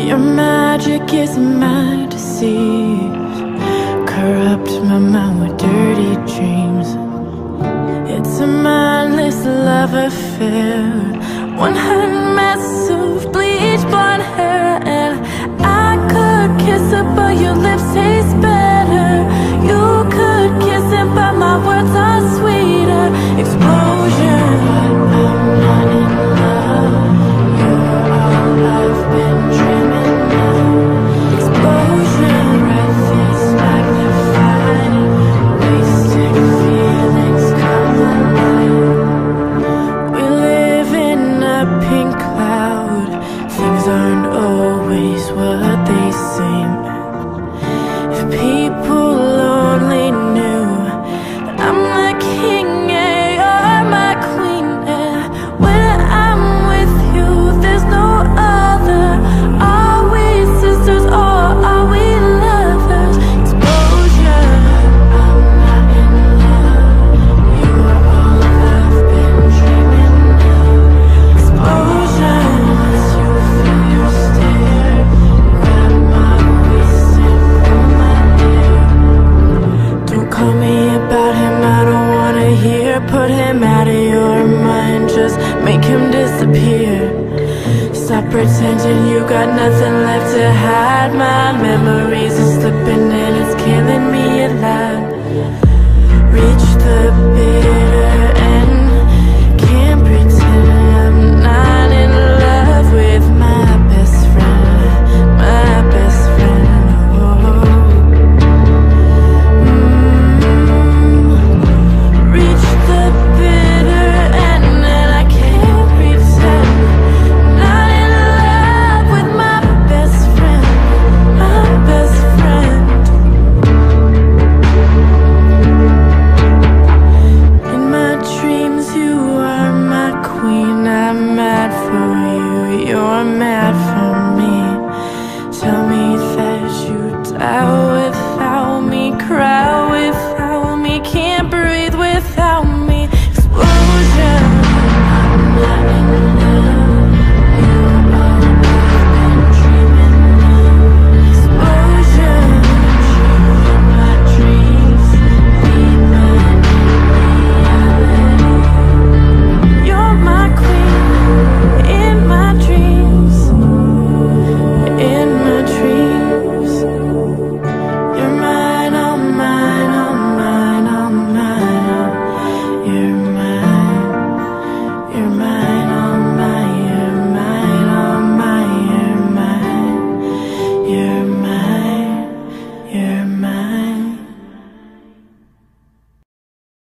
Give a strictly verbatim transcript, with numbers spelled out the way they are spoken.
Your magic is my deceit, corrupt my mind with dirty dreams. It's a mindless love affair, one hot mess of bleach blonde hair. And I could kiss it, but your lips taste better. You could kiss it, but my words are sweeter. Explosion, I'm not in love. You're all I've been dreaming of. Explosion, breath is magnified. Wasted feelings come alive. We live in a pink cloud. Things aren't always what they seem. If people only knew that I'm the king and you're my queen, and when I'm with you there's no other. Are we sisters or are we lovers? Explosion, I'm not in love. You are all I've been dreaming of. Explosion, as you feel your stare, grab my waist and pull my hair. Don't call me about him, I don't wanna hear. Put him out of your mind, just make him disappear. Stop pretending you got nothing left to hide. My memories are slipping and it's killing me alive. Reach the big